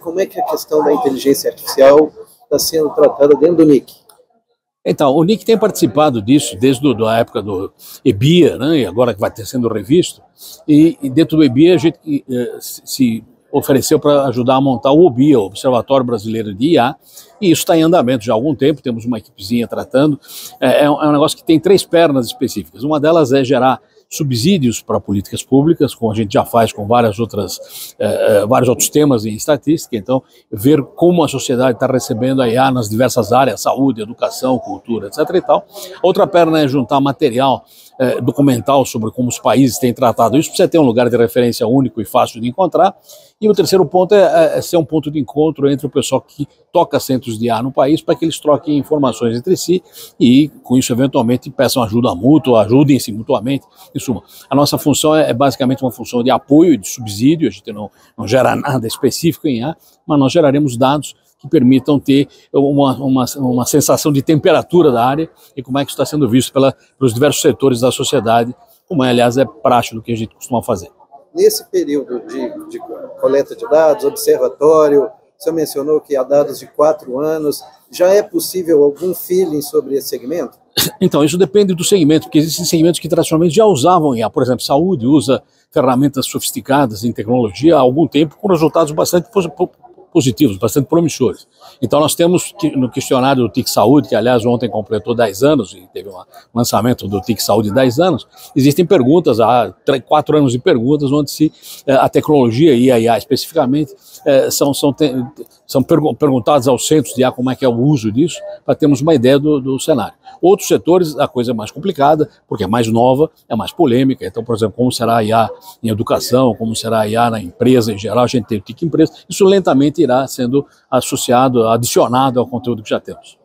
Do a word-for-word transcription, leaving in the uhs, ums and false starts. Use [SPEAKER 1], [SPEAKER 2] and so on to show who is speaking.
[SPEAKER 1] como é que a questão da inteligência artificial está sendo tratada dentro do N I C?
[SPEAKER 2] Então, o N I C tem participado disso desde a época do EBIA, né, e agora que vai ter sendo revisto, e, e dentro do EBIA a gente eh, se ofereceu para ajudar a montar o OBIA, o Observatório Brasileiro de I A, e isso está em andamento já há algum tempo, temos uma equipezinha tratando. É, é, um, é um negócio que tem três pernas específicas. Uma delas é gerar subsídios para políticas públicas, como a gente já faz com várias outras, eh, vários outros temas em estatística. Então, ver como a sociedade está recebendo a I A nas diversas áreas, saúde, educação, cultura, etc e tal. Outra perna é juntar material eh, documental sobre como os países têm tratado isso, precisa ter um lugar de referência único e fácil de encontrar. E o terceiro ponto é, é ser um ponto de encontro entre o pessoal que toca centros de I A no país, para que eles troquem informações entre si e, com isso, eventualmente, peçam ajuda mútua, ajudem-se mutuamente. Em suma, a nossa função é, é basicamente uma função de apoio, de subsídio. A gente não, não gera nada específico em I A, mas nós geraremos dados que permitam ter uma, uma, uma sensação de temperatura da área e como é que isso está sendo visto pela, pelos diversos setores da sociedade, como, é, aliás, é prático do que a gente costuma fazer.
[SPEAKER 1] Nesse período de, de coleta de dados, observatório, o senhor mencionou que há dados de quatro anos, já é possível algum feeling sobre esse segmento?
[SPEAKER 2] Então, isso depende do segmento, porque existem segmentos que tradicionalmente já usavam I A. Por exemplo, saúde usa ferramentas sofisticadas em tecnologia há algum tempo, com resultados bastante positivos, bastante promissores. Então nós temos no questionário do T I C Saúde, que aliás ontem completou dez anos, e teve um lançamento do T I C Saúde de dez anos, existem perguntas, há quatro anos de perguntas, onde se, a tecnologia e a I A especificamente são, são, são perguntadas aos centros de I A como é que é o uso disso, para termos uma ideia do, do cenário. Outros setores, a coisa é mais complicada, porque é mais nova, é mais polêmica. Então, por exemplo, como será a I A em educação, como será a I A na empresa em geral, a gente tem o T I C Empresa, isso lentamente irá sendo associado, adicionado ao conteúdo que já temos.